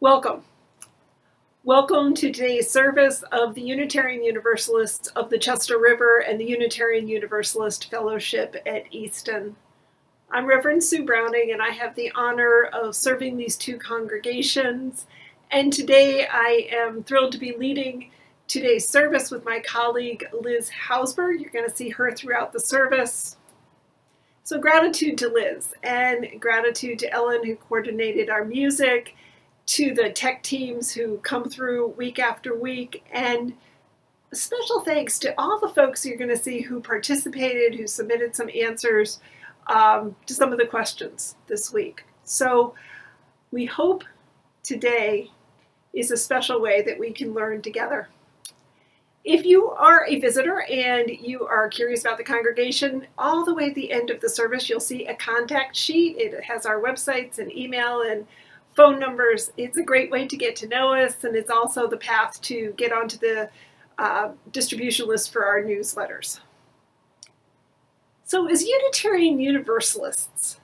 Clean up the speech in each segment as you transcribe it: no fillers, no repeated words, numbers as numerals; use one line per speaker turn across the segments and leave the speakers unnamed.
Welcome. Welcome to today's service of the Unitarian Universalists of the Chester River and the Unitarian Universalist Fellowship at Easton. I'm Reverend Sue Browning, and I have the honor of serving these two congregations. And today I am thrilled to be leading today's service with my colleague Liz Hausberg. You're going to see her throughout the service. So gratitude to Liz and gratitude to Ellen, who coordinated our music, to the tech teams who come through week after week, and a special thanks to all the folks you're going to see who participated, who submitted some answers to some of the questions this week. So we hope today is a special way that we can learn together. If you are a visitor and you are curious about the congregation, all the way at the end of the service, you'll see a contact sheet. It has our websites and email and phone numbers. It's a great way to get to know us, and it's also the path to get onto the distribution list for our newsletters. So as Unitarian Universalists,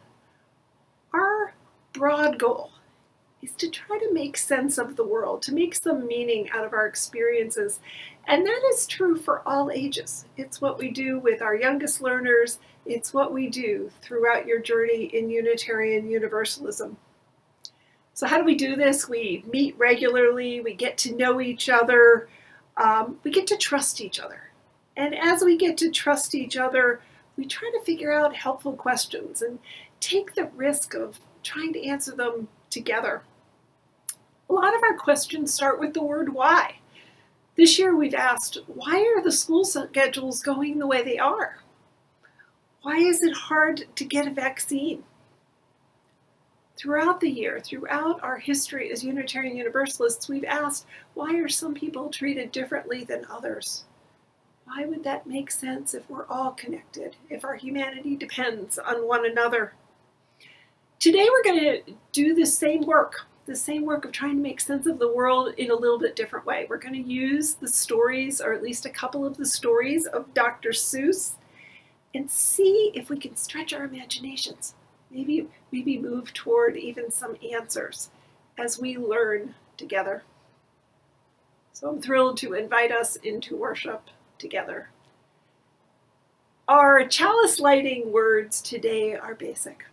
our broad goal is to try to make sense of the world, to make some meaning out of our experiences. And that is true for all ages. It's what we do with our youngest learners. It's what we do throughout your journey in Unitarian Universalism. So how do we do this? We meet regularly, we get to know each other, we get to trust each other. And as we get to trust each other, we try to figure out helpful questions and take the risk of trying to answer them together. A lot of our questions start with the word why. This year we've asked, why are the school schedules going the way they are? Why is it hard to get a vaccine? Throughout the year, throughout our history as Unitarian Universalists, we've asked, why are some people treated differently than others? Why would that make sense if we're all connected, if our humanity depends on one another? Today we're going to do the same work of trying to make sense of the world in a little bit different way. We're going to use the stories, or at least a couple of the stories of Dr. Seuss, and see if we can stretch our imaginations. Maybe move toward even some answers as we learn together. So I'm thrilled to invite us into worship together. Our chalice lighting words today are basic.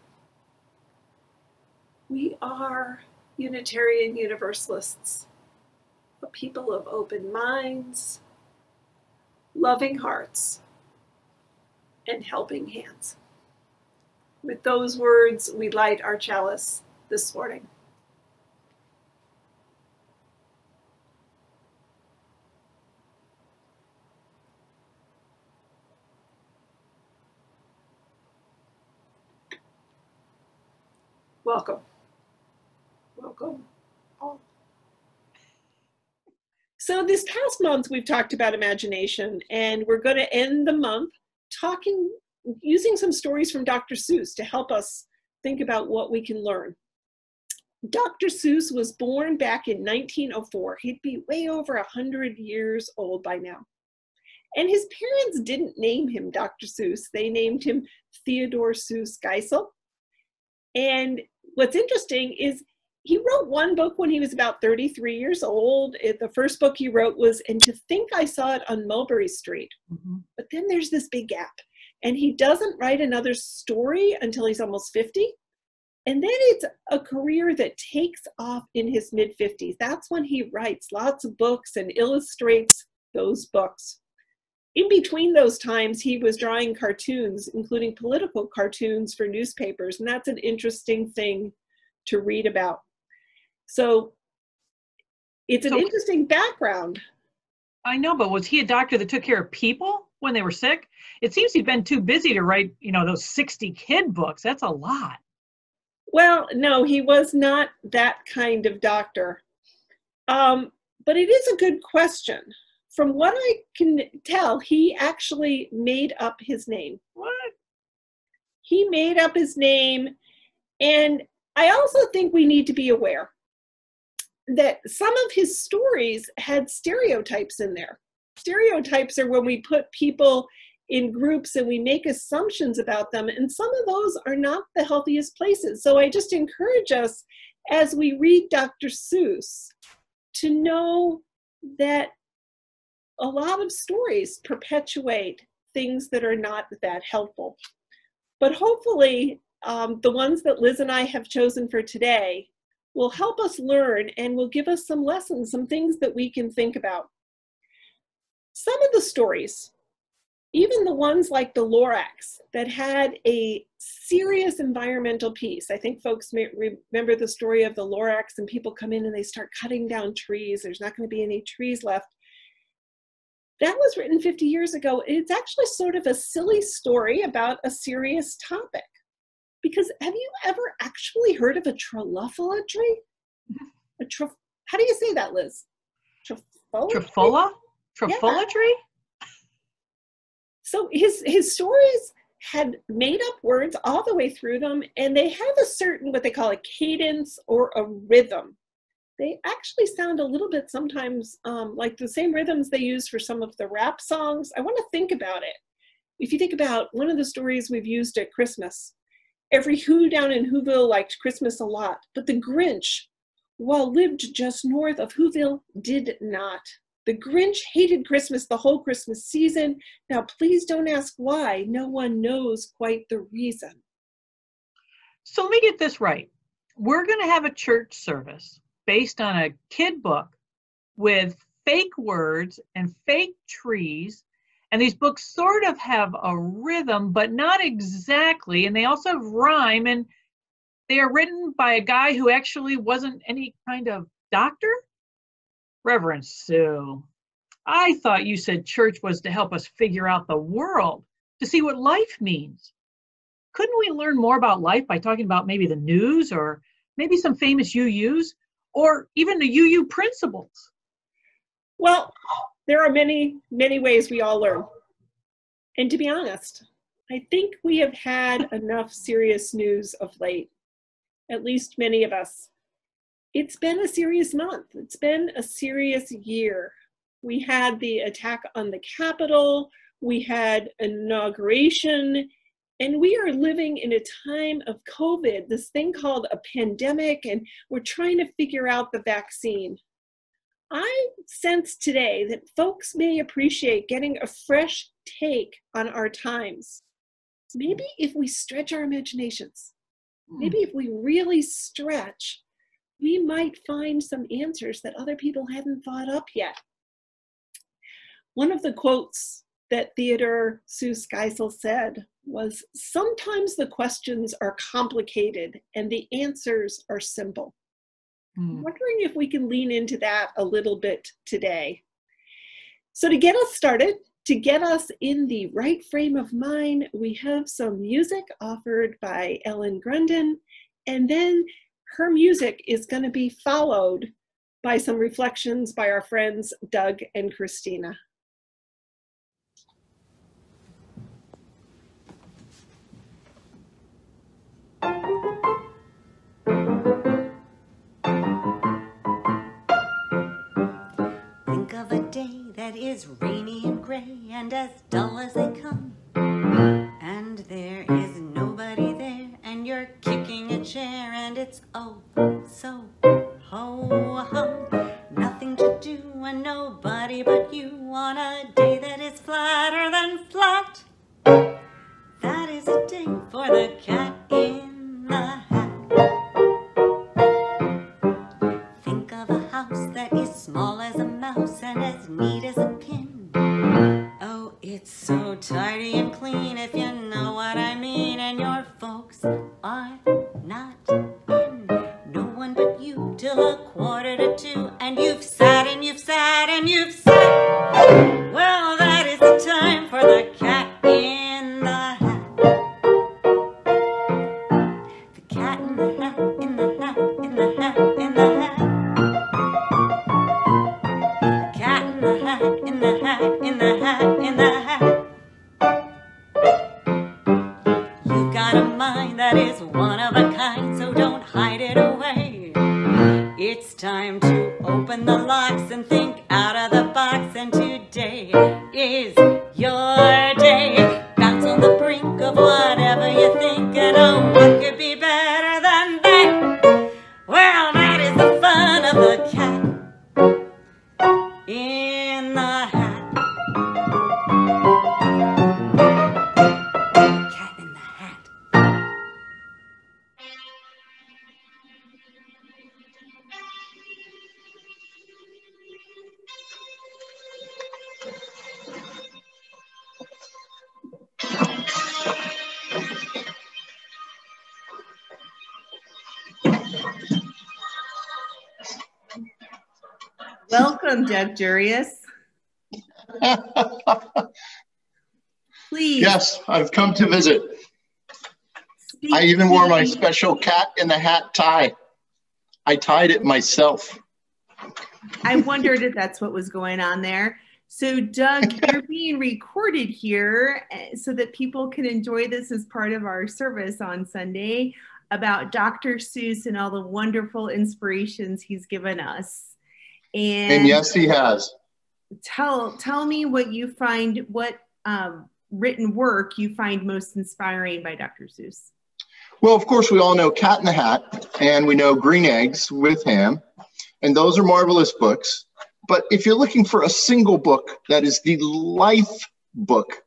We are Unitarian Universalists, a people of open minds, loving hearts, and helping hands. With those words, we light our chalice this morning. Welcome. Welcome all. So this past month, we've talked about imagination, and we're going to end the month using some stories from Dr. Seuss to help us think about what we can learn. Dr. Seuss was born back in 1904. He'd be way over 100 years old by now. And his parents didn't name him Dr. Seuss. They named him Theodore Seuss Geisel. And what's interesting is he wrote one book when he was about 33 years old. The first book he wrote was And to Think I Saw It on Mulberry Street. But then there's this big gap. And he doesn't write another story until he's almost 50. And then it's a career that takes off in his mid-50s. That's when he writes lots of books and illustrates those books. In between those times, he was drawing cartoons, including political cartoons for newspapers. And that's an interesting thing to read about. So it's an interesting background.
I know, but was he a doctor that took care of people when they were sick? It seems he'd been too busy to write, those 60 kid books. That's a lot.
Well, no, he was not that kind of doctor. But it is a good question. From what I can tell, he actually made up his name.
What?
He made up his name. And I also think we need to be aware that some of his stories had stereotypes in there. Stereotypes are when we put people in groups and we make assumptions about them, and some of those are not the healthiest places. So I just encourage us as we read Dr. Seuss to know that a lot of stories perpetuate things that are not that helpful. But hopefully, the ones that Liz and I have chosen for today will help us learn and will give us some lessons, some things that we can think about. Some of the stories, even the ones like the Lorax that had a serious environmental piece. I think folks may remember the story of the Lorax, and people come in and they start cutting down trees. There's not going to be any trees left. That was written 50 years ago. It's actually sort of a silly story about a serious topic. Because have you ever actually heard of a truffola tree? How do you say that, Liz?
Truffola? Truffola tree?
So his stories had made up words all the way through them, and they have a certain, what they call a cadence or a rhythm. They actually sound a little bit sometimes like the same rhythms they use for some of the rap songs. I want to think about it. If you think about one of the stories we've used at Christmas, every Who down in Whoville liked Christmas a lot, but the Grinch, while lived just north of Whoville, did not. The Grinch hated Christmas the whole Christmas season. Now, please don't ask why. No one knows quite the reason.
So let me get this right. We're going to have a church service based on a kid book with fake words and fake trees. And these books sort of have a rhythm, but not exactly. And they also rhyme, and they are written by a guy who actually wasn't any kind of doctor. Reverend Sue, I thought you said church was to help us figure out the world, to see what life means. Couldn't we learn more about life by talking about maybe the news, or maybe some famous UUs, or even the UU principles?
Well, there are many, many ways we all learn. And to be honest, I think we have had enough serious news of late, at least many of us. It's been a serious month. It's been a serious year. We had the attack on the Capitol, we had inauguration, and we are living in a time of COVID, this thing called a pandemic, and we're trying to figure out the vaccine. I sense today that folks may appreciate getting a fresh take on our times. Maybe if we stretch our imaginations, maybe if we really stretch, we might find some answers that other people hadn't thought up yet. One of the quotes that Theodore Seuss Geisel said was, "Sometimes the questions are complicated and the answers are simple." I'm wondering if we can lean into that a little bit today. So to get us started, to get us in the right frame of mind, we have some music offered by Ellen Grundon, and then her music is going to be followed by some reflections by our friends Doug and Christina.
Think of a day that is rainy and gray and as dull as they come, and there is nobody there, and you're kicking a chair, and it's oh so ho-hum. Nothing to do and nobody but you on a day that is flatter than flat. That is a day for the cat in the hat. Think of a house that is small as a mouse and as neat as a pin. Oh, it's so tidy and clean, if you know what I mean, and your folks are not in. No one but you till 1:45, and you've sat and you've sat and you've sat. Well, that is the time for the cat in the hat. The cat in the hat, in the hat, in the hat, in the hat. The cat in the hat, in the hat, in the hat, in the hat. You've got a mind that is one of a kind, so don't hide it away. It's time to open the locks and think out of the box, and today is your day. Bounce on the brink of whatever you think, and oh, what could be better than that? Well,
Welcome, Doug Jurius. Please.
Yes, I've come to visit.
Speak
I even wore my
to me.
special cat in the hat tie. I tied it myself.
I wondered if that's what was going on there. So, Doug, you're being recorded here so that people can enjoy this as part of our service on Sunday about Dr. Seuss and all the wonderful inspirations he's given us.
And yes, he has.
Tell me what you find, what written work you find most inspiring by Dr. Seuss.
Well, of course, we all know Cat in the Hat, and we know Green Eggs with Ham, and those are marvelous books. But if you're looking for a single book that is the life book,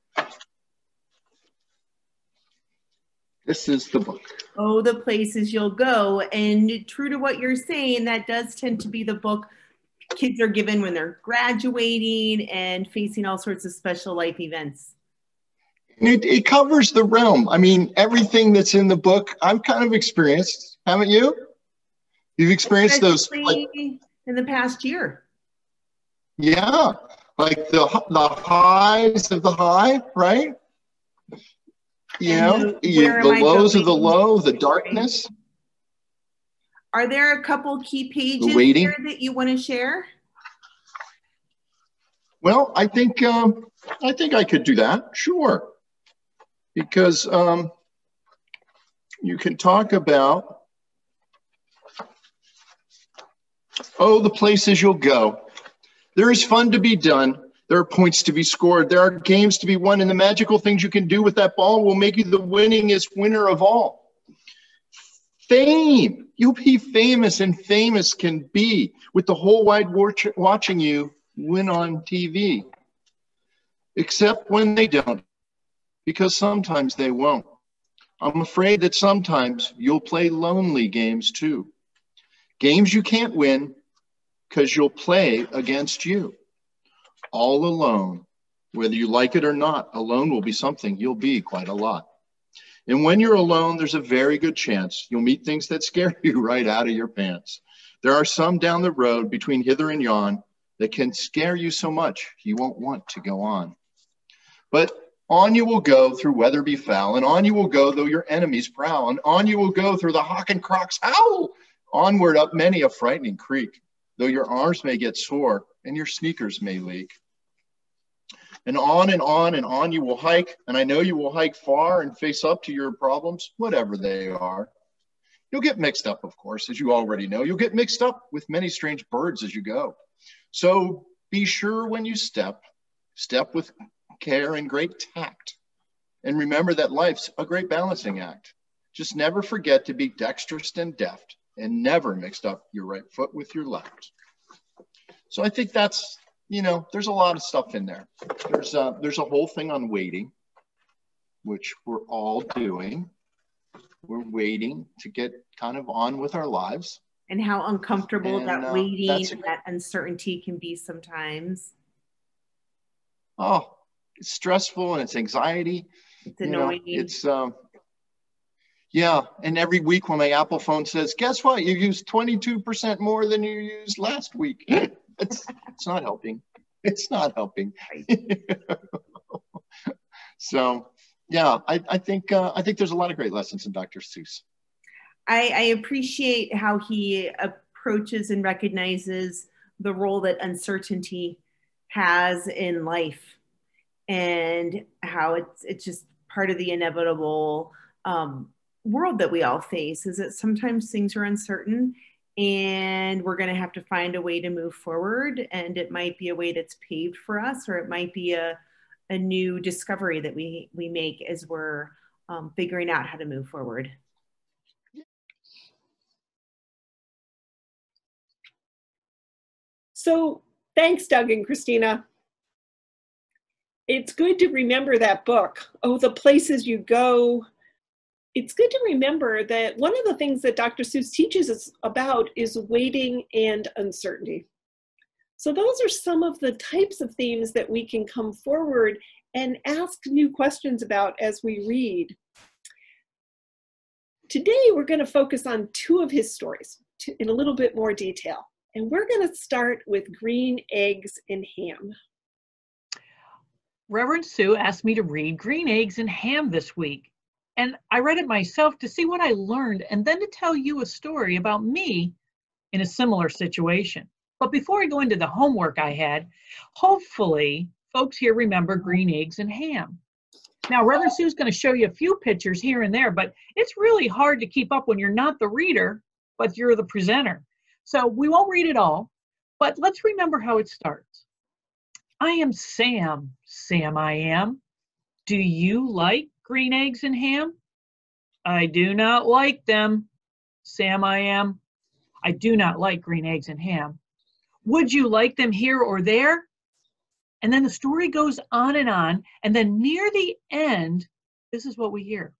this is the book.
Oh, the places you'll go. And true to what you're saying, that does tend to be the book kids are given when they're graduating and facing all sorts of special life events.
And it covers the realm. I mean, everything that's in the book, I've kind of experienced, haven't you? You've experienced those, like,
in the past year.
yeah, like the highs of the high, right? You know, the lows of the low, the darkness.
Are there a couple key pages here that you want to share?
Well, I think I could do that, sure, because you can talk about, oh, the places you'll go. There is fun to be done. There are points to be scored. There are games to be won, and the magical things you can do with that ball will make you the winningest winner of all. Fame. You'll be famous, and famous can be with the whole wide world watching you win on TV. Except when they don't, because sometimes they won't. I'm afraid that sometimes you'll play lonely games too. Games you can't win because you'll play against you. All alone. Whether you like it or not, alone will be something you'll be quite a lot. And when you're alone, there's a very good chance you'll meet things that scare you right out of your pants. There are some down the road between hither and yon that can scare you so much you won't want to go on. But on you will go through weather be foul, and on you will go though your enemies prowl, and on you will go through the hawk and crocs howl, onward up many a frightening creek, though your arms may get sore and your sneakers may leak. And on and on you will hike, and I know you will hike far and face up to your problems, whatever they are. You'll get mixed up, of course, as you already know. You'll get mixed up with many strange birds as you go. So be sure when you step with care and great tact. And remember that life's a great balancing act. Just never forget to be dexterous and deft, and never mixed up your right foot with your left. So I think that's, you know, there's a lot of stuff in there. There's a whole thing on waiting, which we're all doing. We're waiting to get kind of on with our lives.
And how uncomfortable that waiting and that uncertainty can be sometimes.
Oh, it's stressful and it's anxiety.
It's annoying.
It's yeah. And every week when my Apple phone says, guess what? You used 22% more than you used last week. It's not helping. It's not helping. So yeah, I think there's a lot of great lessons in Dr. Seuss.
I appreciate how he approaches and recognizes the role that uncertainty has in life, and how it's just part of the inevitable world that we all face, is that sometimes things are uncertain and we're going to have to find a way to move forward, and it might be a way that's paved for us, or it might be a new discovery that we make as we're figuring out how to move forward.
So thanks, Doug and Christina. It's good to remember that book, Oh, the Places You Go. It's good to remember that one of the things that Dr. Seuss teaches us about is waiting and uncertainty. So those are some of the types of themes that we can come forward and ask new questions about as we read. Today, we're going to focus on two of his stories in a little bit more detail. And we're going to start with green eggs and ham.
Reverend Sue asked me to read Green Eggs and Ham this week. And I read it myself to see what I learned and then to tell you a story about me in a similar situation. But before I go into the homework I had, hopefully folks here remember Green Eggs and Ham. Now, Reverend Sue's going to show you a few pictures here and there, but it's really hard to keep up when you're not the reader, but you're the presenter. So we won't read it all, but let's remember how it starts. I am Sam, Sam I am. Do you like green eggs and ham? I do not like them, Sam I am. I do not like green eggs and ham. Would you like them here or there? And then the story goes on, and then near the end, this is what we hear.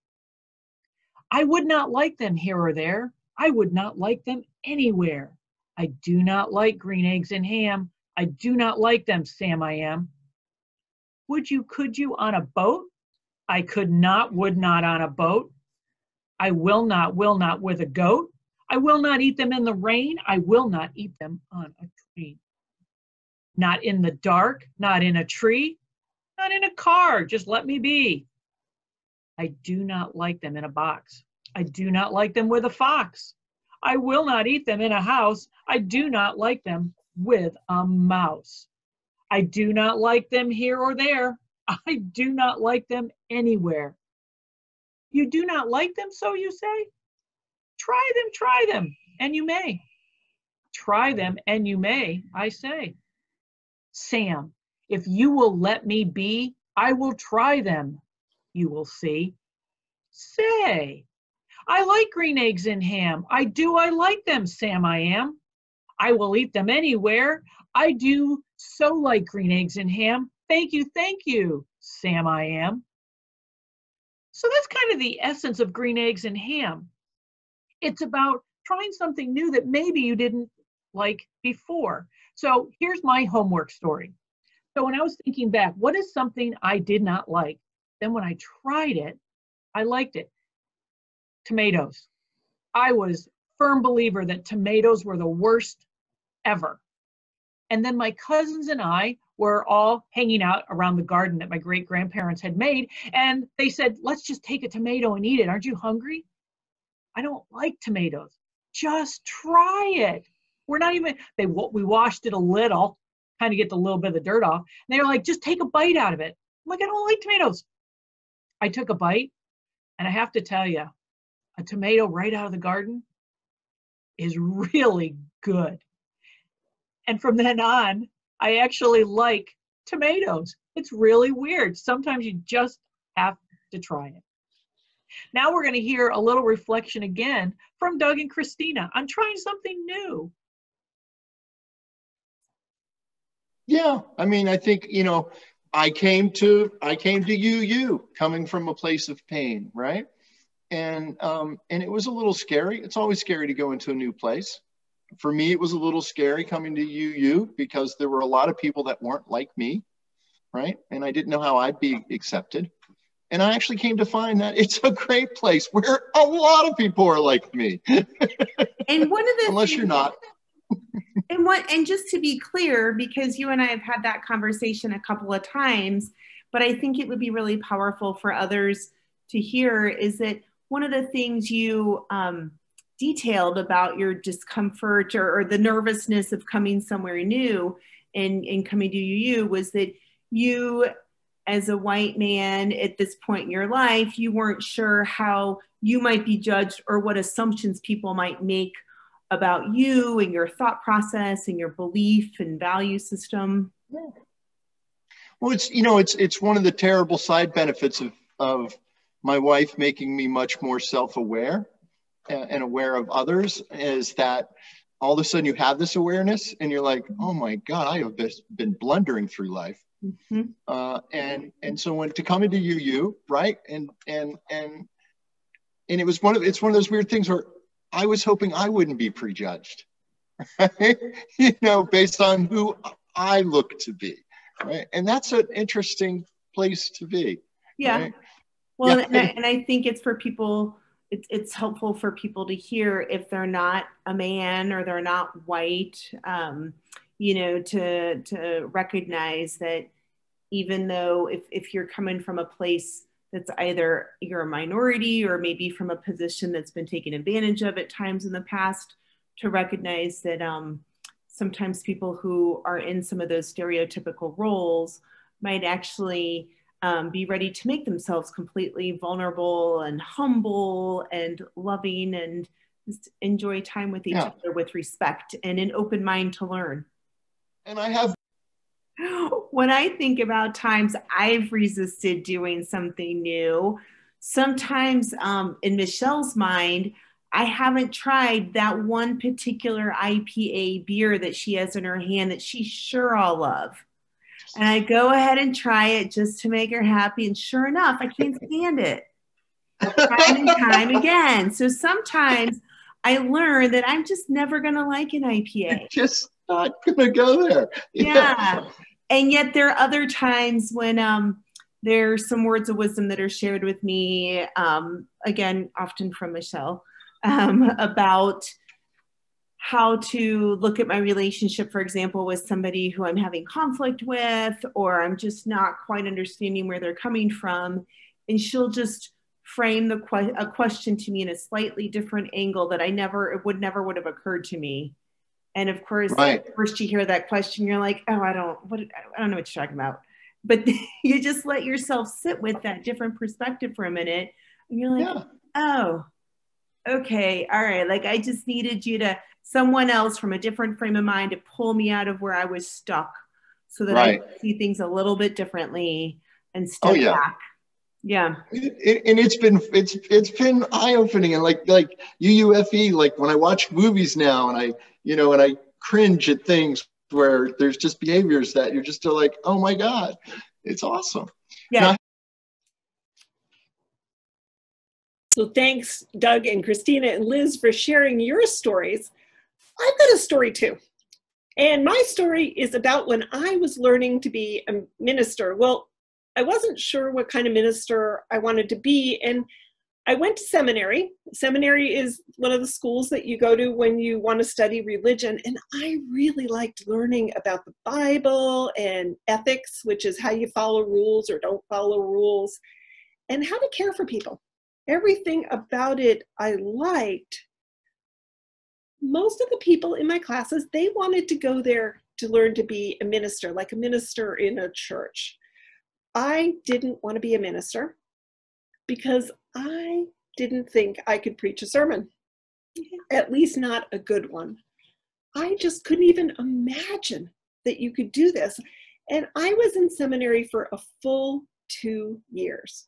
I would not like them here or there. I would not like them anywhere. I do not like green eggs and ham. I do not like them, Sam I am. Would you, could you on a boat? I could not, would not on a boat. I will not with a goat. I will not eat them in the rain. I will not eat them on a tree. Not in the dark, not in a tree, not in a car, just let me be. I do not like them in a box. I do not like them with a fox. I will not eat them in a house. I do not like them with a mouse. I do not like them here or there. I do not like them anywhere. You do not like them, so you say? Try them, and you may. Try them, and you may, I say. Sam, if you will let me be, I will try them, you will see. Say, I like green eggs and ham. I like them, Sam I am. I will eat them anywhere. I do so like green eggs and ham. Thank you, Sam I am. So that's kind of the essence of green eggs and ham. It's about trying something new that maybe you didn't like before. So here's my homework story. So when I was thinking back, what is something I did not like? Then when I tried it, I liked it. Tomatoes. I was a firm believer that tomatoes were the worst ever. And then my cousins and I were all hanging out around the garden that my great-grandparents had made, and they said, let's just take a tomato and eat it. Aren't you hungry? I don't like tomatoes. Just try it. We're not even, we washed it a little, kind of get the little bit of the dirt off. And they were like, just take a bite out of it. I'm like, I don't like tomatoes. I took a bite, and I have to tell you, a tomato right out of the garden is really good. And from then on, I actually like tomatoes. It's really weird. Sometimes you just have to try it. Now we're going to hear a little reflection again from Doug and Christina on trying something new.
Yeah, I mean, I think, I came to UU coming from a place of pain, right? And it was a little scary. It's always scary to go into a new place. For me, it was a little scary coming to UU because there were a lot of people that weren't like me, right? And I didn't know how I'd be accepted. And I actually came to find that it's a great place where a lot of people are like me.
And one of the
unless you're not.
And just to be clear, because you and I have had that conversation a couple of times, but I think it would be really powerful for others to hear is that one of the things you detailed about your discomfort or the nervousness of coming somewhere new and coming to UU was that you, as a white man at this point in your life, you weren't sure how you might be judged or what assumptions people might make about you and your thought process and your belief and value system.
Yeah. Well, it's one of the terrible side benefits of my wife making me much more self-aware and aware of others is that all of a sudden you have this awareness and you're like, oh my God, I have been blundering through life. Mm-hmm. And so when to come into UU, right? And it's one of those weird things where I was hoping I wouldn't be prejudged, right? Based on who I look to be, right? And that's an interesting place to be.
Yeah.
Right?
Well,
yeah.
and I think it's for people, it's helpful for people to hear if they're not a man or they're not white, you know, to recognize that even though if you're coming from a place that's either you're a minority or maybe from a position that's been taken advantage of at times in the past, to recognize that sometimes people who are in some of those stereotypical roles might actually be ready to make themselves completely vulnerable and humble and loving and just enjoy time with each other with respect and an open mind to learn.
And I have.
When I think about times I've resisted doing something new, sometimes in Michelle's mind, I haven't tried that one particular IPA beer that she has in her hand that she's sure I'll love. And I go ahead and try it just to make her happy. And sure enough, I can't stand it time and time again. So sometimes I learn that I'm just never going to like an IPA.
You're just not going to go there.
Yeah. And yet there are other times when there's some words of wisdom that are shared with me, again, often from Michelle, about how to look at my relationship, for example, with somebody who I'm having conflict with, or I'm just not quite understanding where they're coming from. And she'll just frame a question to me in a slightly different angle that it would never have occurred to me. And of course, first you hear that question, you're like, oh, I don't know what you're talking about. But you just let yourself sit with that different perspective for a minute. And you're like, oh, okay, all right. Like I just needed someone else from a different frame of mind to pull me out of where I was stuck so that I could see things a little bit differently and step back. Yeah.
And it's been eye-opening. And like UUFE, like when I watch movies now and I cringe at things where there's just behaviors that you're just still like, oh my God, it's awesome.
Yeah.
So thanks, Doug and Christina and Liz, for sharing your stories. I've got a story too. And my story is about when I was learning to be a minister. Well, I wasn't sure what kind of minister I wanted to be. And I went to seminary. Seminary is one of the schools that you go to when you want to study religion. And I really liked learning about the Bible and ethics, which is how you follow rules or don't follow rules, and how to care for people. Everything about it I liked. Most of the people in my classes, they wanted to go there to learn to be a minister, like a minister in a church. I didn't want to be a minister because I didn't think I could preach a sermon, at least not a good one. I just couldn't even imagine that you could do this. And I was in seminary for a full 2 years.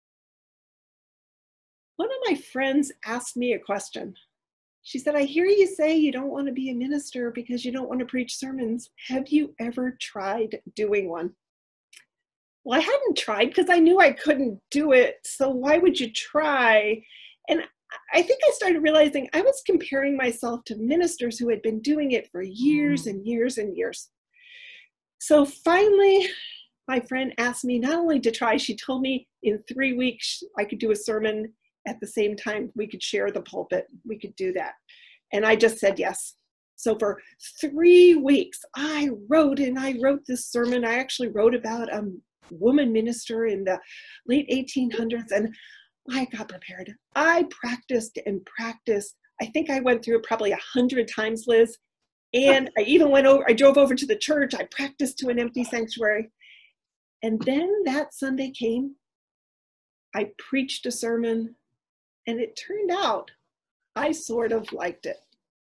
One of my friends asked me a question. She said, I hear you say you don't want to be a minister because you don't want to preach sermons. Have you ever tried doing one? Well, I hadn't tried because I knew I couldn't do it. So why would you try? And I think I started realizing I was comparing myself to ministers who had been doing it for years and years and years. So finally, my friend asked me not only to try, she told me in 3 weeks I could do a sermon at the same time. We could share the pulpit. We could do that. And I just said yes. So for 3 weeks, I wrote this sermon. I actually wrote about a woman minister in the late 1800s, and I got prepared. I practiced and practiced. I think I went through it probably 100 times, Liz. And I drove over to the church. I practiced to an empty sanctuary. And then that Sunday came. I preached a sermon, and it turned out I sort of liked it.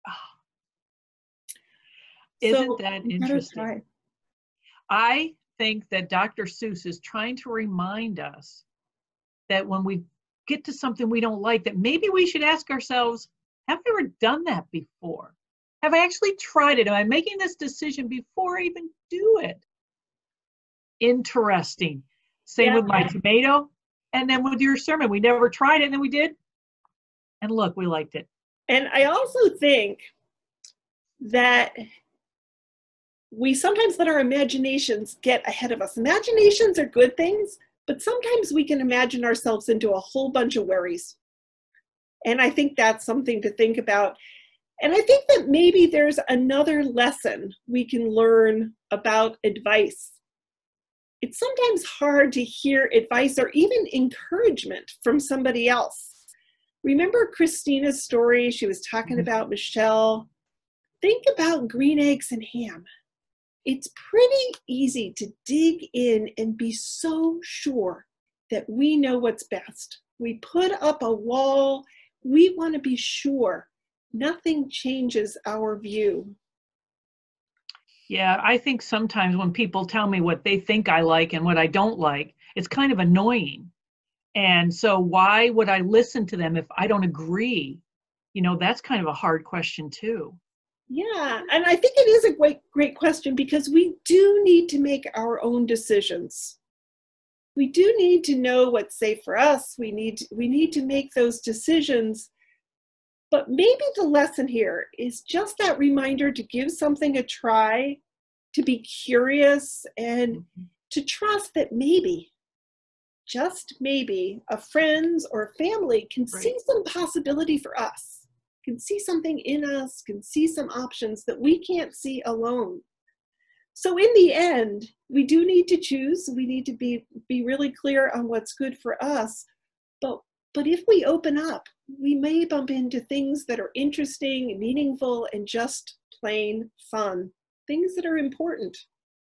Isn't that interesting? I think that Dr. Seuss is trying to remind us that when we get to something we don't like, that maybe we should ask ourselves, have I ever done that before? Have I actually tried it? Am I making this decision before I even do it? Interesting. Same with my tomato. And then with your sermon, we never tried it, and then we did. And look, we liked it.
And I also think that we sometimes let our imaginations get ahead of us. Imaginations are good things, but sometimes we can imagine ourselves into a whole bunch of worries. And I think that's something to think about. And I think that maybe there's another lesson we can learn about advice. It's sometimes hard to hear advice or even encouragement from somebody else. Remember Christina's story? She was talking about Michelle. Think about green eggs and ham. It's pretty easy to dig in and be so sure that we know what's best. We put up a wall. We want to be sure nothing changes our view.
Yeah, I think sometimes when people tell me what they think I like and what I don't like, it's kind of annoying. And so why would I listen to them if I don't agree? You know, that's kind of a hard question too.
Yeah, and I think it is a great question, because we do need to make our own decisions. We do need to know what's safe for us. We need to make those decisions. But maybe the lesson here is just that reminder to give something a try, to be curious, and to trust that maybe, just maybe, a friend or family can see some possibility for us, can see something in us, can see some options that we can't see alone. So in the end, we do need to choose. We need to be really clear on what's good for us. But if we open up, we may bump into things that are interesting, meaningful, and just plain fun, things that are important.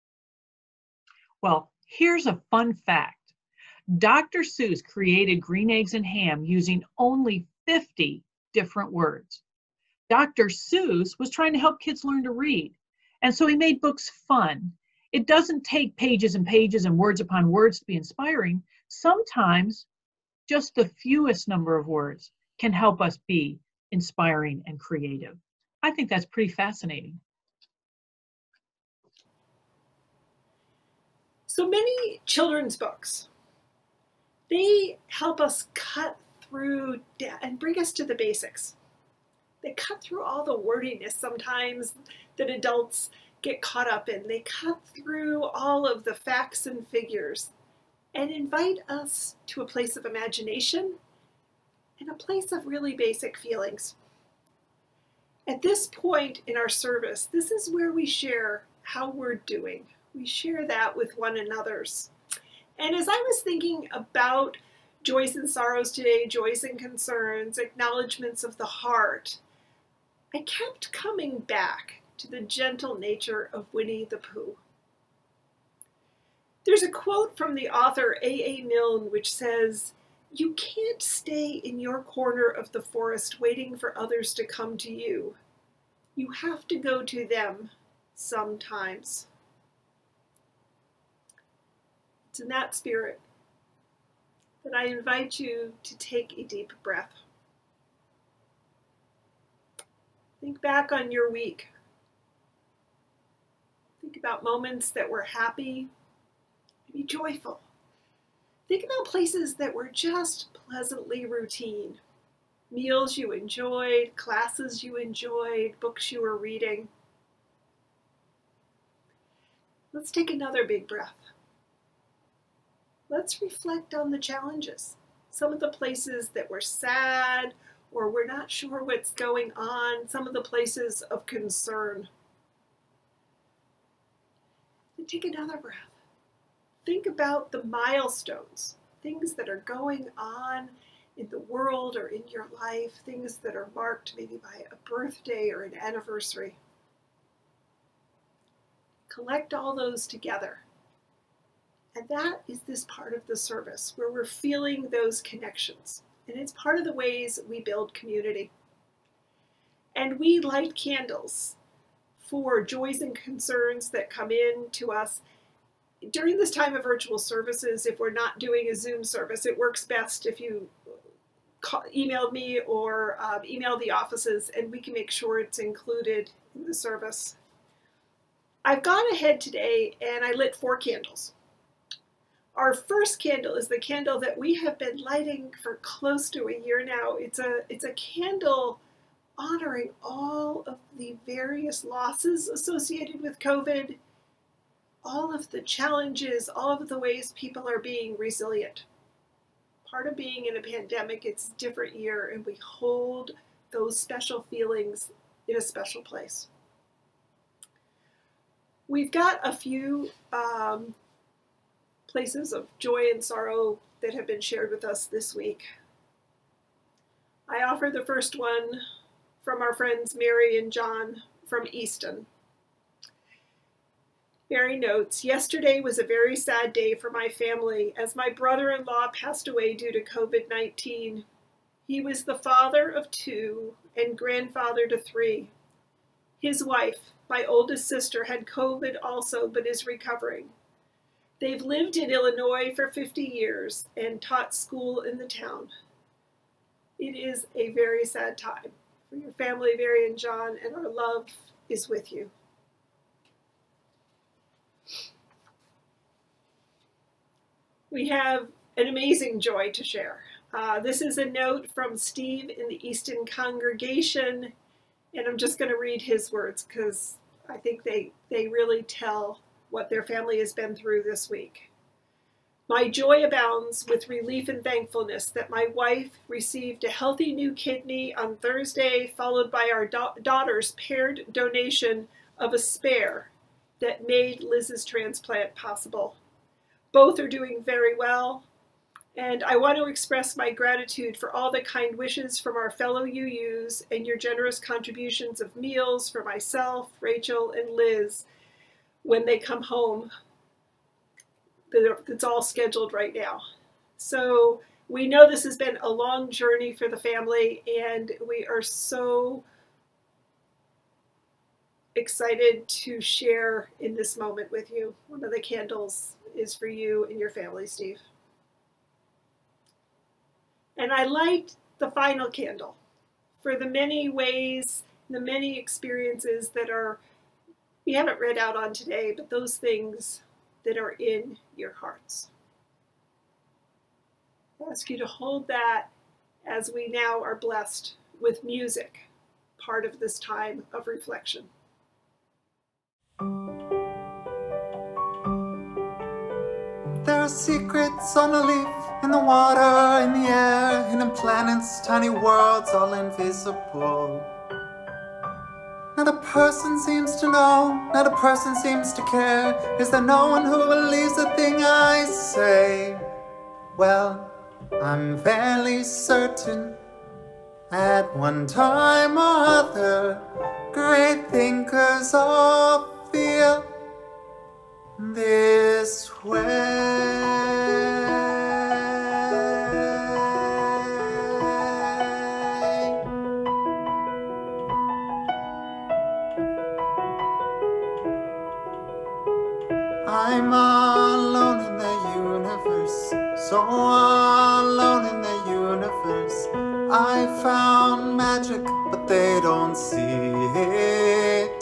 Well, here's a fun fact. Dr. Seuss created Green Eggs and Ham using only 50 different words. Dr. Seuss was trying to help kids learn to read, and so he made books fun. It doesn't take pages and pages and words upon words to be inspiring. Sometimes just the fewest number of words can help us be inspiring and creative. I think that's pretty fascinating.
So many children's books, they help us cut through and bring us to the basics. They cut through all the wordiness sometimes that adults get caught up in. They cut through all of the facts and figures and invite us to a place of imagination and a place of really basic feelings. At this point in our service, this is where we share how we're doing. We share that with one another's. And as I was thinking about joys and sorrows today, joys and concerns, acknowledgments of the heart, I kept coming back to the gentle nature of Winnie the Pooh. There's a quote from the author A.A. Milne which says, "You can't stay in your corner of the forest waiting for others to come to you. You have to go to them sometimes." It's in that spirit that I invite you to take a deep breath. Think back on your week. Think about moments that were happy, maybe joyful. Think about places that were just pleasantly routine. Meals you enjoyed, classes you enjoyed, books you were reading. Let's take another big breath. Let's reflect on the challenges, some of the places that were sad or we're not sure what's going on, some of the places of concern. And take another breath. Think about the milestones, things that are going on in the world or in your life, things that are marked maybe by a birthday or an anniversary. Collect all those together. And that is this part of the service where we're feeling those connections. And it's part of the ways we build community. And we light candles for joys and concerns that come in to us. During this time of virtual services, if we're not doing a Zoom service, it works best if you email me or email the offices, and we can make sure it's included in the service. I've gone ahead today and I lit 4 candles. Our first candle is the candle that we have been lighting for close to a year now. It's a candle honoring all of the various losses associated with COVID, all of the challenges, all of the ways people are being resilient. Part of being in a pandemic, it's a different year, and we hold those special feelings in a special place. We've got a few places of joy and sorrow that have been shared with us this week. I offer the first one from our friends Mary and John from Easton. Mary notes, yesterday was a very sad day for my family as my brother-in-law passed away due to COVID-19. He was the father of 2 and grandfather to 3. His wife, my oldest sister, had COVID also, but is recovering. They've lived in Illinois for 50 years and taught school in the town. It is a very sad time for your family, Mary and John, and our love is with you. We have an amazing joy to share. This is a note from Steve in the Easton congregation, and I'm just going to read his words because I think they really tell what their family has been through this week. My joy abounds with relief and thankfulness that my wife received a healthy new kidney on Thursday, followed by our daughter's paired donation of a spare that made Liz's transplant possible. Both are doing very well, and I want to express my gratitude for all the kind wishes from our fellow UUs and your generous contributions of meals for myself, Rachel, and Liz when they come home. It's all scheduled right now. So we know this has been a long journey for the family, and we are so excited to share in this moment with you. One of the candles is for you and your family, Steve. And I light the final candle for the many ways, the many experiences that we haven't read out on today, but those things that are in your hearts. I ask you to hold that as we now are blessed with music, part of this time of reflection.
There are secrets on a leaf, in the water, in the air, hidden planets, tiny worlds, all invisible. Not a person seems to know, not a person seems to care. Is there no one who believes the thing I say? Well, I'm fairly certain at one time or other, great thinkers all feel this way. I'm alone in the universe, so alone in the universe. I found magic, but they don't see it.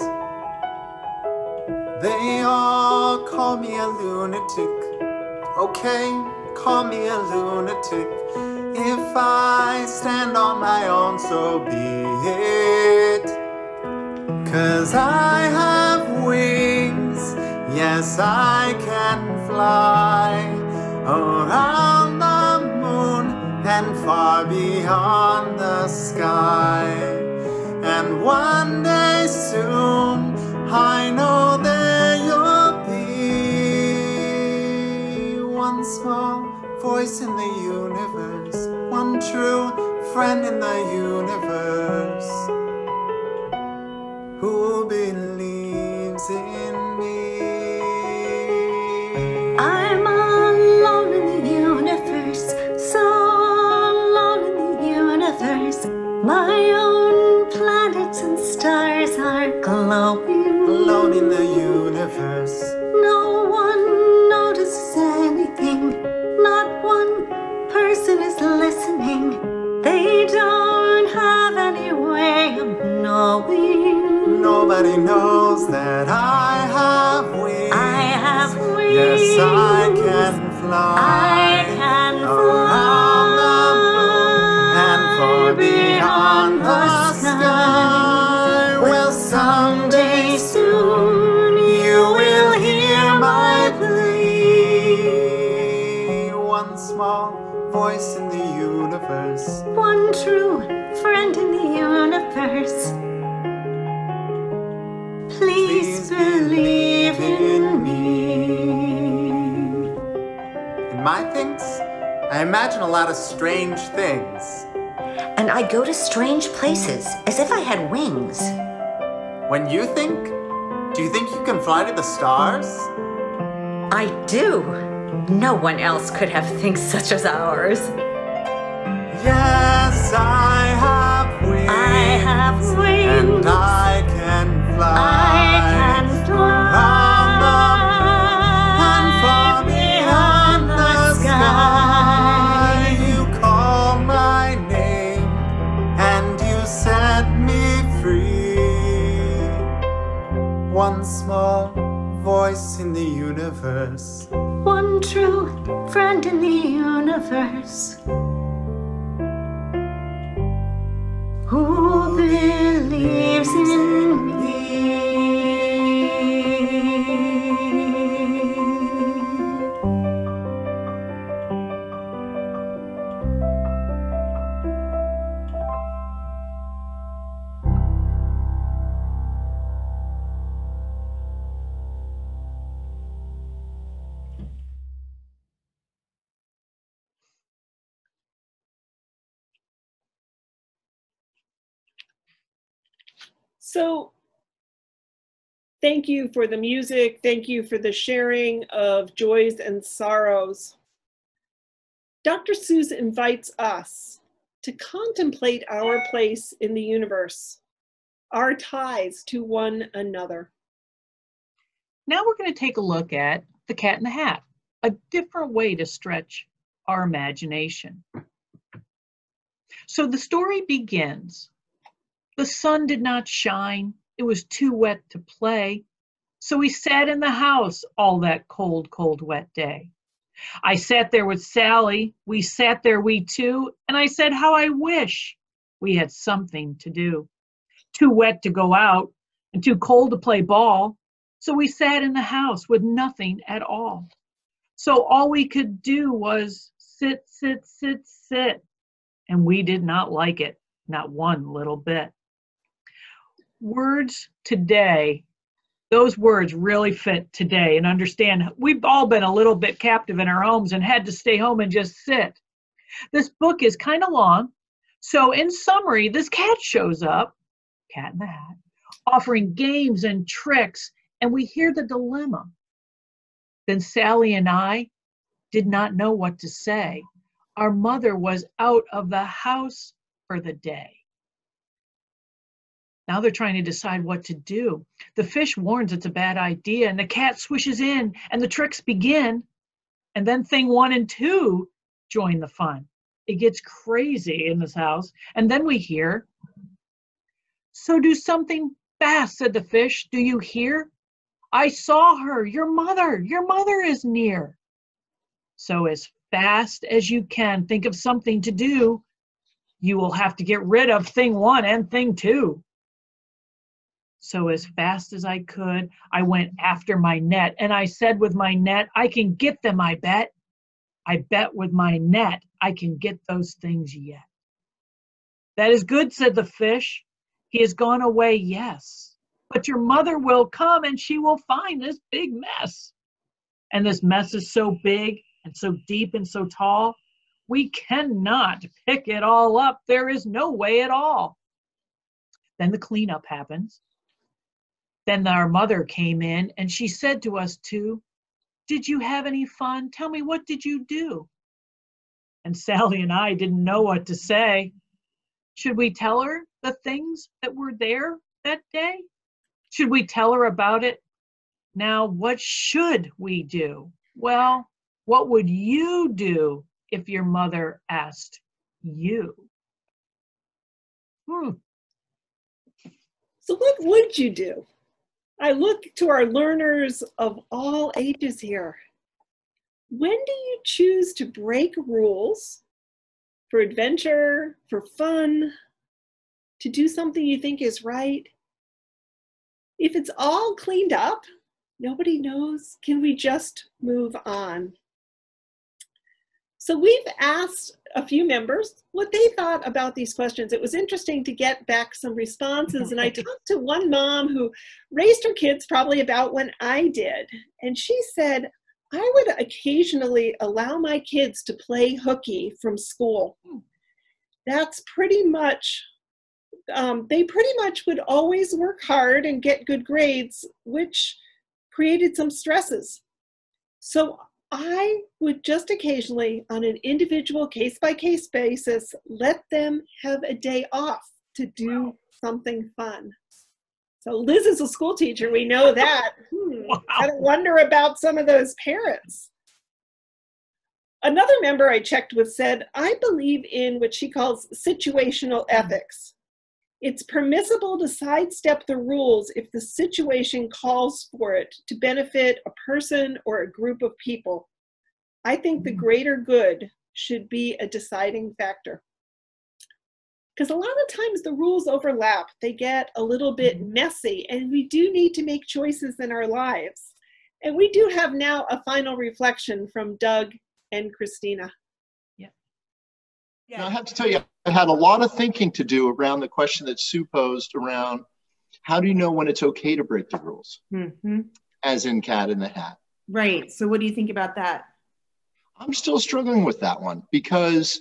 They all call me a lunatic. Okay, call me a lunatic. If I stand on my own, so be it. 'Cause I have wings, yes, I can fly around the moon and far beyond the sky. And one day soon, I know there you'll be. One small voice in the universe, one true friend in the universe, who believes in me.
I'm alone in the universe, so alone in the universe. My own planets and stars are glowing.
Alone in the universe.
No one notices anything. Not one person is listening. They don't have any way of knowing.
Nobody knows that I have wings.
I have wings.
Yes, I can fly.
I can
around the moon and far beyond the sky. Well, someday soon you will hear my plea. One small voice in the universe.
One true friend in the universe. Please believe in me.
In my things, I imagine a lot of strange things.
And I go to strange places as if I had wings.
When you think, do you think you can fly to the stars?
I do. No one else could have things such as ours.
Yes, I have wings.
I have wings.
And I can fly.
I can fly.
Around and far beyond the sky. You call my name and you set me free. One small voice in the universe.
One true friend in the universe. Who believes in me?
So thank you for the music. Thank you for the sharing of joys and sorrows. Dr. Seuss invites us to contemplate our place in the universe, our ties to one another.
Now we're going to take a look at The Cat in the Hat, a different way to stretch our imagination. So the story begins. The sun did not shine. It was too wet to play. So we sat in the house all that cold, cold, wet day. I sat there with Sally. We sat there, we two, and I said, how I wish we had something to do. Too wet to go out and too cold to play ball. So we sat in the house with nothing at all. So all we could do was sit, sit, sit, sit. And we did not like it, not one little bit. Words today, those words really fit today, and understand we've all been a little bit captive in our homes and had to stay home and just sit. This book is kind of long, so in summary, this cat shows up, Cat in the Hat, offering games and tricks, and we hear the dilemma. Then Sally and I did not know what to say. Our mother was out of the house for the day. Now they're trying to decide what to do. The fish warns it's a bad idea, and the cat swishes in, and the tricks begin. And then thing 1 and 2 join the fun. It gets crazy in this house. And then we hear, so do something fast, said the fish. Do you hear? I saw her, your mother is near. So as fast as you can, think of something to do. You will have to get rid of thing 1 and thing 2. So as fast as I could, I went after my net, and I said with my net, I can get them, I bet. I bet with my net, I can get those things yet. That is good, said the fish. He has gone away, yes. But your mother will come, and she will find this big mess. And this mess is so big and so deep and so tall, we cannot pick it all up. There is no way at all. Then the cleanup happens. Then our mother came in and she said to us two, did you have any fun? Tell me, what did you do? And Sally and I didn't know what to say. Should we tell her the things that were there that day? Should we tell her about it? Now, what should we do? Well, what would you do if your mother asked you?
So what would you do? I look to our learners of all ages here. When do you choose to break rules for adventure, for fun, to do something you think is right? If it's all cleaned up, nobody knows, can we just move on? So we've asked a few members what they thought about these questions. It was interesting to get back some responses. And I talked to one mom who raised her kids probably about when I did. And she said, I would occasionally allow my kids to play hooky from school. That's pretty much, they pretty much would always work hard and get good grades, which created some stresses. So I would just occasionally, on an individual case-by-case basis, let them have a day off to do something fun. So Liz is a school teacher, we know that. I wonder about some of those parents. Another member I checked with said, I believe in what she calls situational ethics. It's permissible to sidestep the rules if the situation calls for it to benefit a person or a group of people. I think the greater good should be a deciding factor. Because a lot of times the rules overlap, they get a little bit messy, and we do need to make choices in our lives. And we do have now a final reflection from Doug and Christina.
Now, I have to tell you, I had a lot of thinking to do around the question that Sue posed around how do you know when it's okay to break the rules, as in Cat in the Hat.
Right. So what do you think about that?
I'm still struggling with that one because,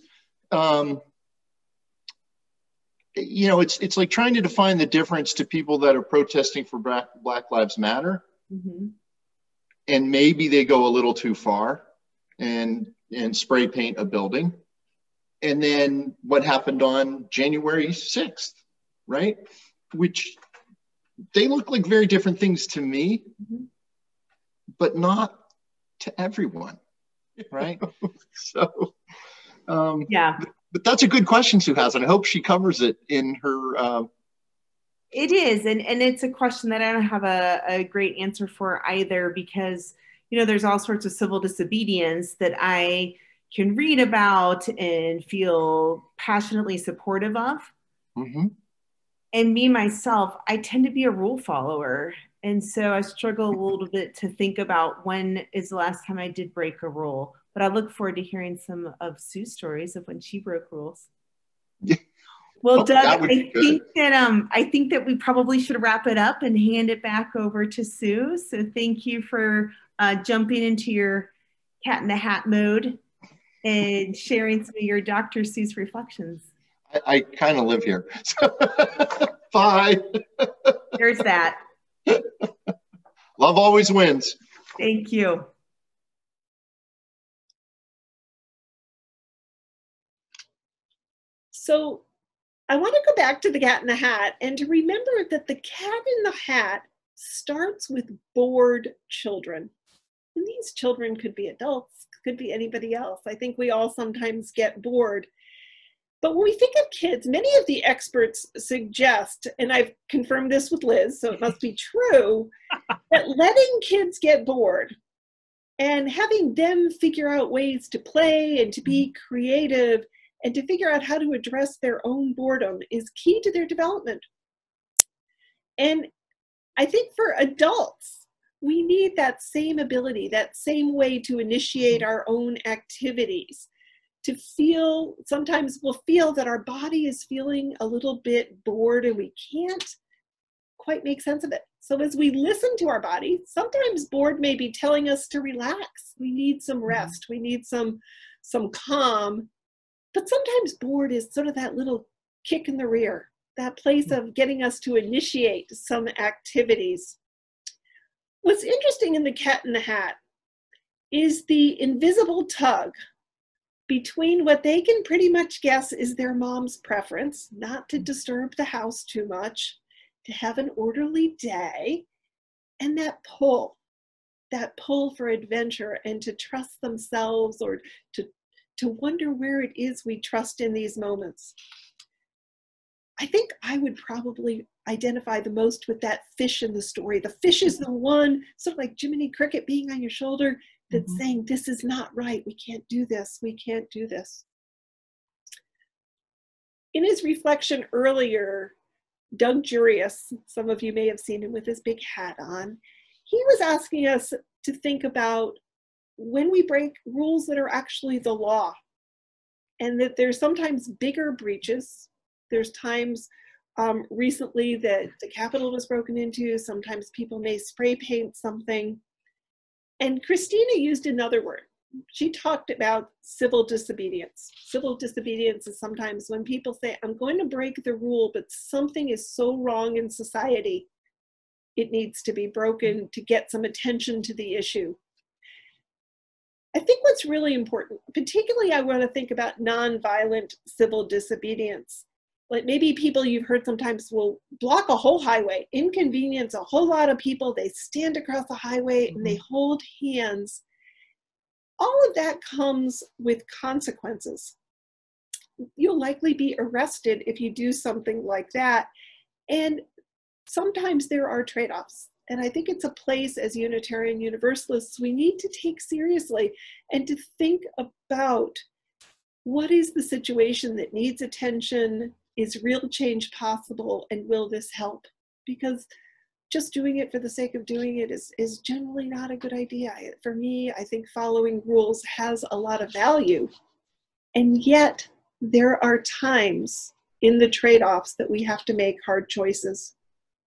you know, it's like trying to define the difference to people that are protesting for Black Lives Matter. And maybe they go a little too far and spray paint a building. And then what happened on January 6th, right? Which they look like very different things to me, but not to everyone, right? So,
yeah.
But that's a good question Sue has, and I hope she covers it in her.
It is, and it's a question that I don't have a great answer for either, because, you know, there's all sorts of civil disobedience that I can read about and feel passionately supportive of. And me, myself, I tend to be a rule follower. And so I struggle a little bit to think about when is the last time I did break a rule. But I look forward to hearing some of Sue's stories of when she broke rules. Well, Doug, I think that we probably should wrap it up and hand it back over to Sue. So thank you for jumping into your Cat in the Hat mode and sharing some of your Dr. Seuss reflections.
I kind of live here. So, bye.
There's that.
Love always wins.
Thank you.
So I want to go back to the Cat in the Hat and to remember that the Cat in the Hat starts with bored children. And these children could be adults, could be anybody else. I think we all sometimes get bored. But when we think of kids, many of the experts suggest, and I've confirmed this with Liz, so it must be true, that letting kids get bored and having them figure out ways to play and to be creative and to figure out how to address their own boredom is key to their development. And I think for adults, we need that same ability, that same way to initiate our own activities, to feel, sometimes we'll feel that our body is feeling a little bit bored and we can't quite make sense of it. So as we listen to our body, sometimes bored may be telling us to relax. We need some rest, we need some calm, but sometimes bored is sort of that little kick in the rear, that place of getting us to initiate some activities. What's interesting in the Cat in the Hat is the invisible tug between what they can pretty much guess is their mom's preference, not to disturb the house too much, to have an orderly day, and that pull for adventure and to trust themselves or to wonder where it is we trust in these moments. I think I would probably identify the most with that fish in the story. The fish is the one, sort of like Jiminy Cricket being on your shoulder, that's saying, this is not right. We can't do this. We can't do this. In his reflection earlier, Doug Jurius, some of you may have seen him with his big hat on, he was asking us to think about when we break rules that are actually the law, and that there's sometimes bigger breaches. There's times recently that the Capitol was broken into. Sometimes people may spray paint something. And Christina used another word. She talked about civil disobedience. Civil disobedience is sometimes when people say, I'm going to break the rule, but something is so wrong in society, it needs to be broken to get some attention to the issue. I think what's really important, particularly I want to think about nonviolent civil disobedience. Like maybe people you've heard sometimes will block a whole highway, inconvenience a whole lot of people, they stand across the highway and they hold hands. All of that comes with consequences. You'll likely be arrested if you do something like that. And sometimes there are trade-offs. And I think it's a place as Unitarian Universalists we need to take seriously and to think about what is the situation that needs attention, is real change possible, and will this help? Because just doing it for the sake of doing it is generally not a good idea. For me, I think following rules has a lot of value. And yet there are times in the trade-offs that we have to make hard choices.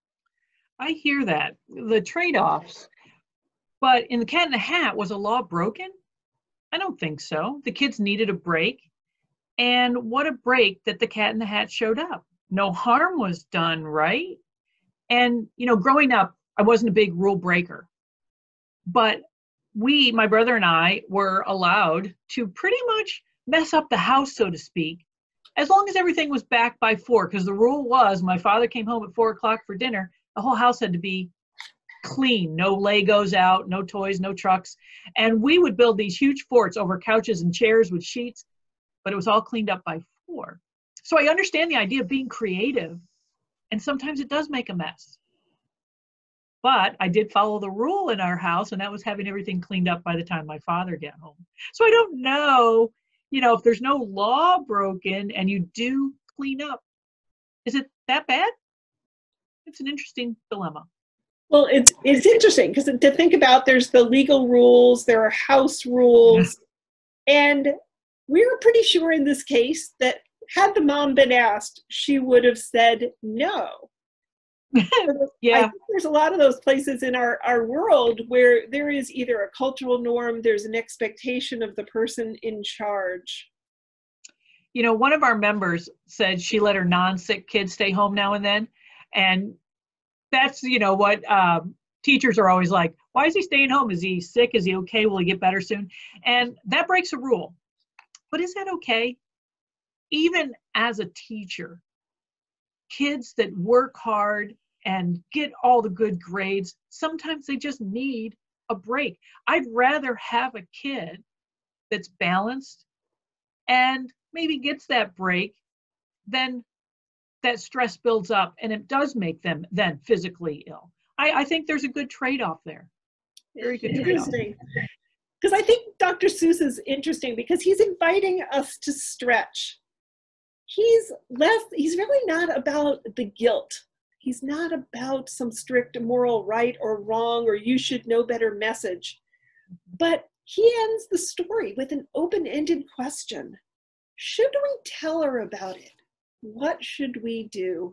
I hear that, the trade-offs, but in the Cat in the Hat, was a law broken? I don't think so. The kids needed a break, and what a break that the Cat in the Hat showed up. No harm was done, right? And, you know, growing up, I wasn't a big rule breaker, but my brother and I were allowed to pretty much mess up the house, so to speak, as long as everything was back by 4, because the rule was my father came home at 4 o'clock for dinner. The whole house had to be clean, no Legos out, no toys, no trucks. And we would build these huge forts over couches and chairs with sheets, but it was all cleaned up by 4. So I understand the idea of being creative, and sometimes it does make a mess. But I did follow the rule in our house, and that was having everything cleaned up by the time my father got home. So I don't know, you know, if there's no law broken and you do clean up, is it that bad? It's an interesting dilemma.
Well, it's interesting because to think about, there's the legal rules, there are house rules, and we were pretty sure in this case that had the mom been asked, she would have said no.
Yeah.
I think there's a lot of those places in our world where there is either a cultural norm, there's an expectation of the person in charge.
You know, one of our members said she let her non-sick kids stay home now and then. And that's, you know, what teachers are always like, why is he staying home? Is he sick? Is he okay? Will he get better soon? And that breaks a rule. But is that okay? Even as a teacher, kids that work hard and get all the good grades, sometimes they just need a break. I'd rather have a kid that's balanced and maybe gets that break than that stress builds up and it does make them then physically ill. I think there's a good trade-off there. Very good trade-off.
Because I think Dr. Seuss is interesting because he's inviting us to stretch. He's really not about the guilt. He's not about some strict moral right or wrong or you should know better message. But he ends the story with an open-ended question. Should we tell her about it? What should we do?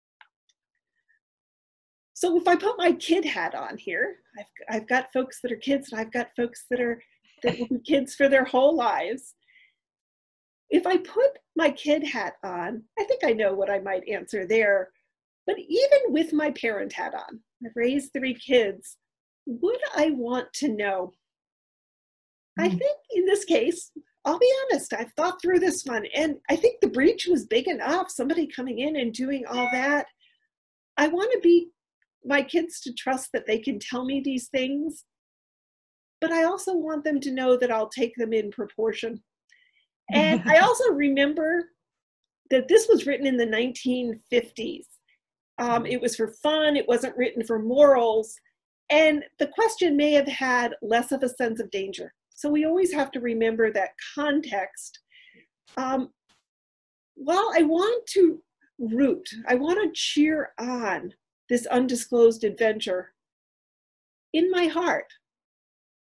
So if I put my kid hat on here, I've got folks that are kids and I've got folks that will be kids for their whole lives. If I put my kid hat on, I think I know what I might answer there. But even with my parent hat on, I've raised 3 kids, would I want to know? I think in this case, I'll be honest, I've thought through this one, and I think the breach was big enough, somebody coming in and doing all that. I want my kids to trust that they can tell me these things, but I also want them to know that I'll take them in proportion. And I also remember that this was written in the 1950s. It was for fun, it wasn't written for morals, and the question may have had less of a sense of danger. So we always have to remember that context. While I want to I want to cheer on this undisclosed adventure, in my heart,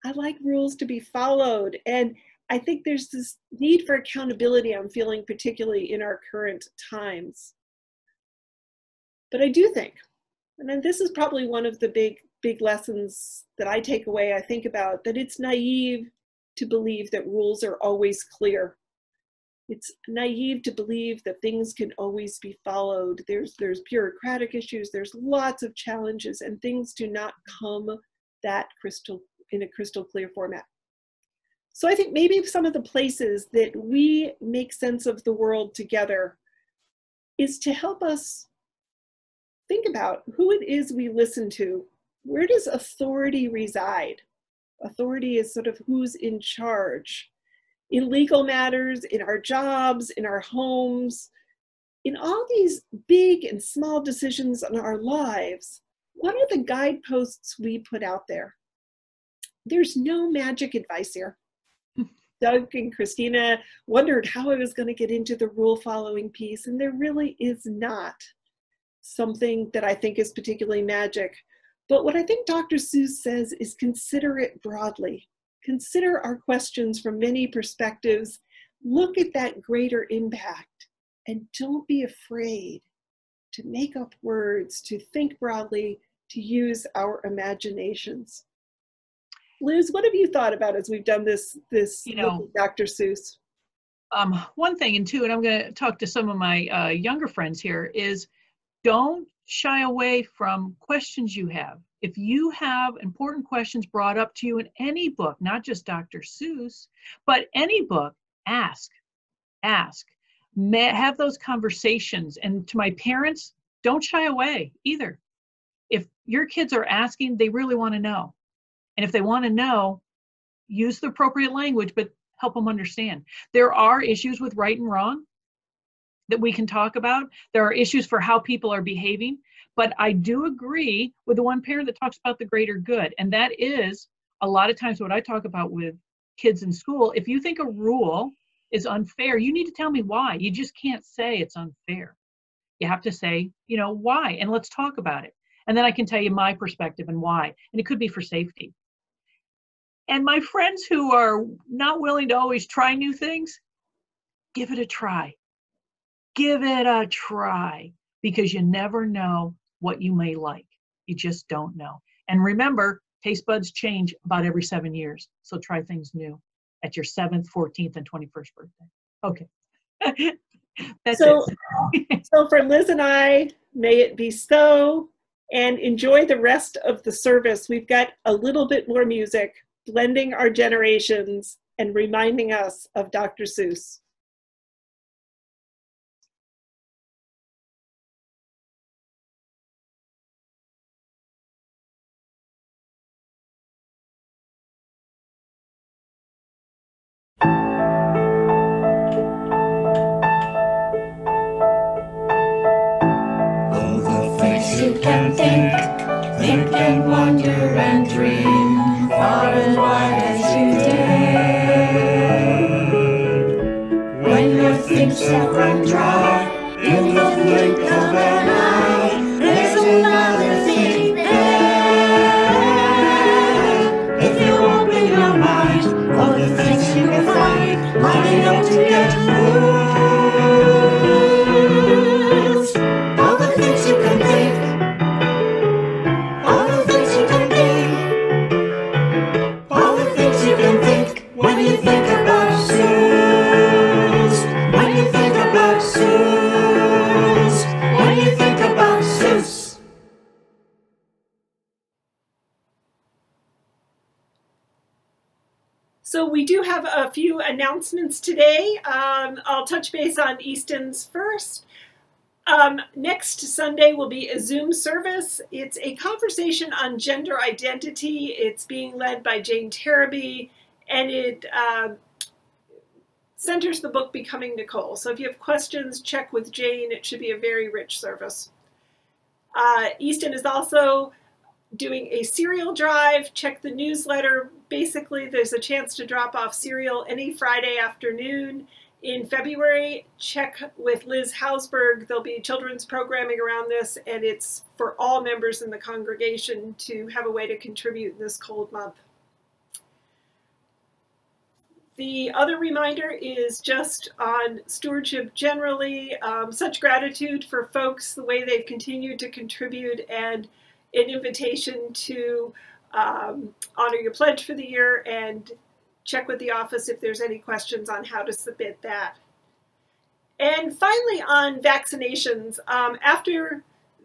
I like rules to be followed. And I think there's this need for accountability I'm feeling, particularly in our current times. But I do think, and then this is probably one of the big lessons that I take away, I think about, that it's naive to believe that rules are always clear. It's naive to believe that things can always be followed. There's bureaucratic issues, there's lots of challenges, and things do not come in a crystal clear format. So I think maybe some of the places that we make sense of the world together is to help us think about who it is we listen to. Where does authority reside? Authority is sort of who's in charge. In legal matters, in our jobs, in our homes, in all these big and small decisions in our lives, what are the guideposts we put out there? There's no magic advice here. Doug and Christina wondered how I was going to get into the rule following piece, and there really is not something that I think is particularly magic. But what I think Dr. Seuss says is consider it broadly. Consider our questions from many perspectives. Look at that greater impact, and don't be afraid to make up words, to think broadly, to use our imaginations. Liz, what have you thought about as we've done this look at Dr. Seuss?
One thing, and two, and I'm going to talk to some of my younger friends here, is don't shy away from questions you have. If you have important questions brought up to you in any book, not just Dr. Seuss, but any book, ask. Have those conversations. And to my parents, don't shy away either. If your kids are asking, they really want to know. And if they want to know, use the appropriate language, but help them understand. There are issues with right and wrong that we can talk about. There are issues for how people are behaving. But I do agree with the one parent that talks about the greater good. And that is a lot of times what I talk about with kids in school. If you think a rule is unfair, you need to tell me why. You just can't say it's unfair. You have to say, why? And let's talk about it. And then I can tell you my perspective and why. And it could be for safety. And my friends who are not willing to always try new things, give it a try. Give it a try, because you never know what you may like. You just don't know. And remember, taste buds change about every 7 years. So try things new at your 7th, 14th, and 21st birthday. Okay. That's it.
So for Liz and I, may it be so, and enjoy the rest of the service. We've got a little bit more music, blending our generations and reminding us of Dr. Seuss.
All the things you can think and wonder and dream, far and wide as you dare. When your things have run dry, in the blink of an eye, there's another thing there. If you open your mind, all the things you can find, lining up to get loose. All the things you can think, all the things you can be, all the things you can think when you think about Seuss. When you think about Seuss. When you think about Seuss.
So we do have a few announcements today. I'll touch base on Easton's first. Next Sunday will be a Zoom service. It's a conversation on gender identity. It's being led by Jane Terraby, and it centers the book Becoming Nicole. So if you have questions, check with Jane. It should be a very rich service. Easton is also doing a cereal drive. Check the newsletter. Basically, there's a chance to drop off cereal any Friday afternoon. In February, check with Liz Hausberg. There'll be children's programming around this, and it's for all members in the congregation to have a way to contribute in this cold month. The other reminder is just on stewardship generally, such gratitude for folks, the way they've continued to contribute, and an invitation to honor your pledge for the year and check with the office if there's any questions on how to submit that. And finally, on vaccinations, after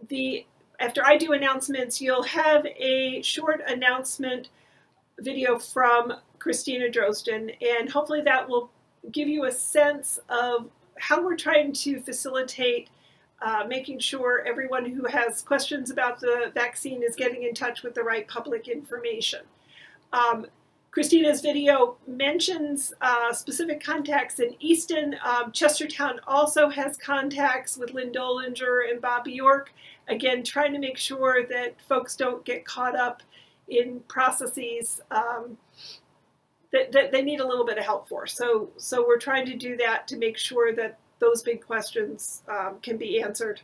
I do announcements, you'll have a short announcement video from Christina Drosten, and hopefully that will give you a sense of how we're trying to facilitate making sure everyone who has questions about the vaccine is getting in touch with the right public information. Christina's video mentions specific contacts in Easton. Chestertown also has contacts with Lynn Dolinger and Bob York. Again, trying to make sure that folks don't get caught up in processes that they need a little bit of help for. So we're trying to do that to make sure that those big questions can be answered.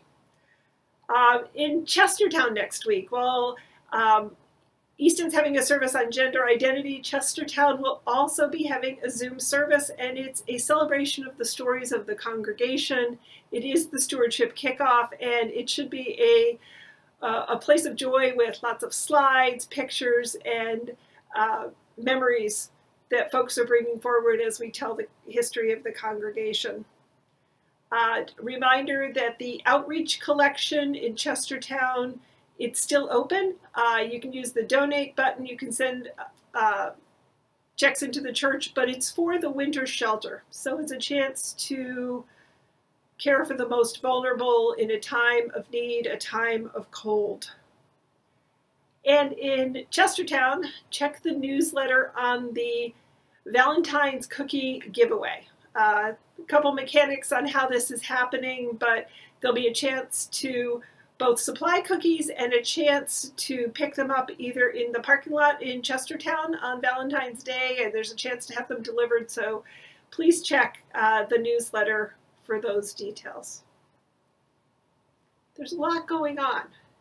In Chestertown next week, well, Easton's having a service on gender identity. Chestertown will also be having a Zoom service, and it's a celebration of the stories of the congregation. It is the stewardship kickoff, and it should be a place of joy with lots of slides, pictures, and memories that folks are bringing forward as we tell the history of the congregation. Reminder that the outreach collection in Chestertown, it's still open. You can use the donate button. You can send checks into the church, but it's for the winter shelter. So it's a chance to care for the most vulnerable in a time of need, a time of cold. And in Chestertown, check the newsletter on the Valentine's cookie giveaway. A couple mechanics on how this is happening, but there'll be a chance to both supply cookies and a chance to pick them up either in the parking lot in Chestertown on Valentine's Day, and there's a chance to have them delivered. So please check the newsletter for those details. There's a lot going on.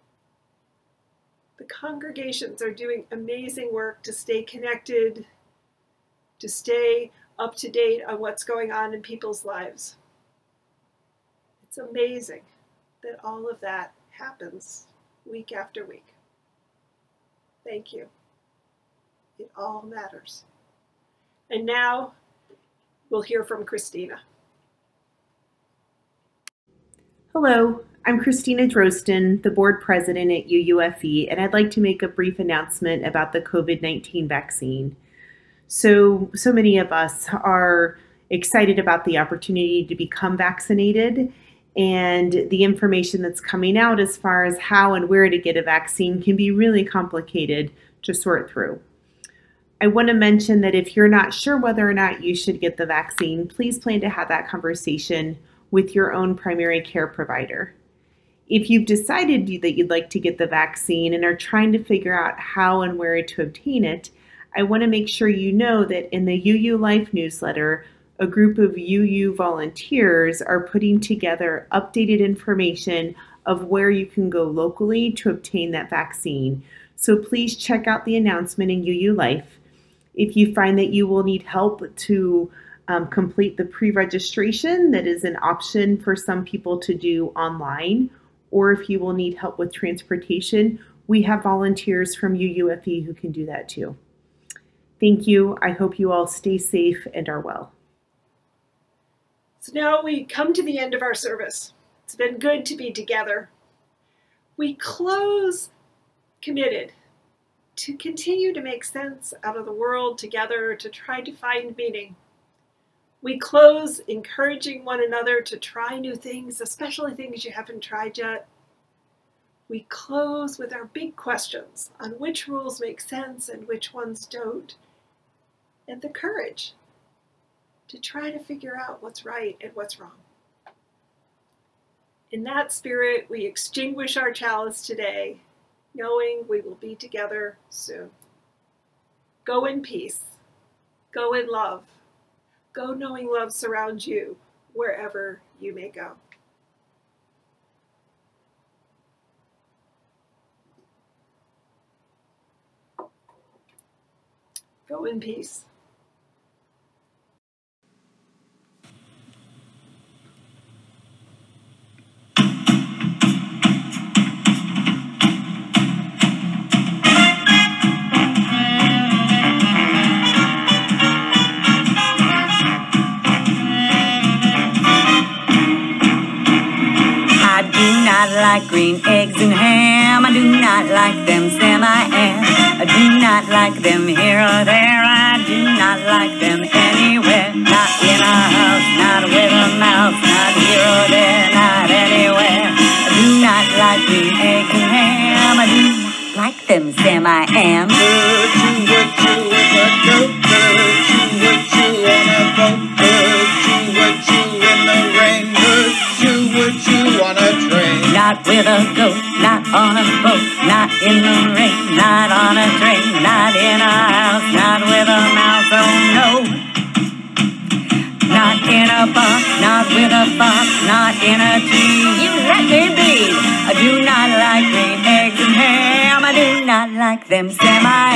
The congregations are doing amazing work to stay connected, to stay up to date on what's going on in people's lives. It's amazing that all of that happens week after week. Thank you. It all matters. And now we'll hear from Christina.
Hello, I'm Christina Drosten, the board president at UUFE, and I'd like to make a brief announcement about the COVID-19 vaccine. So many of us are excited about the opportunity to become vaccinated, and the information that's coming out as far as how and where to get a vaccine can be really complicated to sort through. I want to mention that if you're not sure whether or not you should get the vaccine, please plan to have that conversation with your own primary care provider. If you've decided that you'd like to get the vaccine and are trying to figure out how and where to obtain it, I want to make sure you know that in the UU Life newsletter, a group of UU volunteers are putting together updated information of where you can go locally to obtain that vaccine. So please check out the announcement in UU Life. If you find that you will need help to complete the pre-registration, that is an option for some people to do online, or if you will need help with transportation, we have volunteers from UUFE who can do that too. Thank you. I hope you all stay safe and are well.
So now we come to the end of our service. It's been good to be together. We close committed to continue to make sense out of the world together, to try to find meaning. We close encouraging one another to try new things, especially things you haven't tried yet. We close with our big questions on which rules make sense and which ones don't, and the courage to try to figure out what's right and what's wrong. In that spirit, we extinguish our chalice today, knowing we will be together soon. Go in peace. Go in love. Go knowing love surrounds you wherever you may go. Go in peace.
not like green eggs and ham. I do not like them, Sam, I am. I do not like them here or there. I do not like them anywhere. Not in a house, not with a mouse. Not here or there, not anywhere. I do not like green eggs and ham. I do not like them, Sam, I am. Not with a goat, not on a boat, not in the rain, not on a train, not in a house, not with a mouse, oh no. Not in a box, not with a fox, not in a tree, you let me be. I do not like green eggs and ham, I do not like them, Sam, I